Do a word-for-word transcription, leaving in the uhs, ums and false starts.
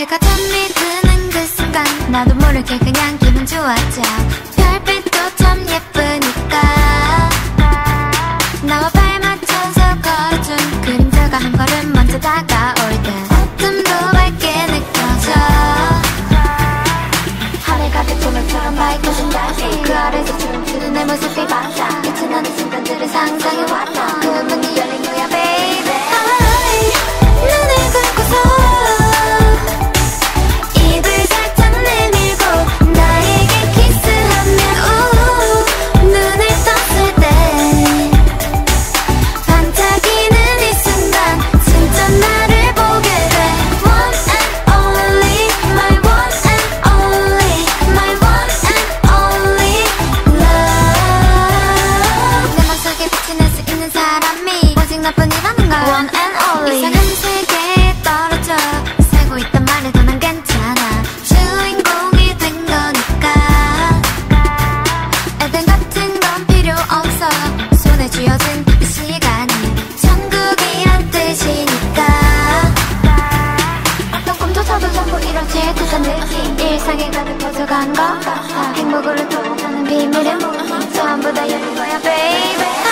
해가 잠이 드는 그 순간 나도 모르게 그냥 기분 좋았죠. 별빛도 참 예쁘니까 나와 발 맞춰서 걸어준 그림자가 한 걸음 먼저 다가올 때 어둠도 밝게 느껴져. 하늘 가득 조명처럼 밝혀진 달빛 그 아래서 춤추는 내 모습이 반사 빛이 나는 순간들을 상상해왔다. 그 문이 열린 거야 baby. 눈을 감고서 입을 살짝 내밀고 나에게 키스하면 우 눈을 떴을 때 반짝이는 이 순간 진짜 나를 보게 돼. One and only, my one and only, my one and only love. 내 맘속에 빛이 날 수 있는 사람이 오직 너뿐이라는 걸 One and only. 이상한 세계에 떨어져 살고 있단 말해도 난 괜찮아. 주인공이 된 거니까 에덴 같은 건 필요 없어. 손에 쥐어진 이 시간이 천국이란 뜻이니까 어떤 꿈조차도 전부 이뤄질 듯한 느낌 일상에 가득 퍼져간 것 같아. 행복으로 돌아가는 비밀의 문이 전부 다 열린 거야 baby.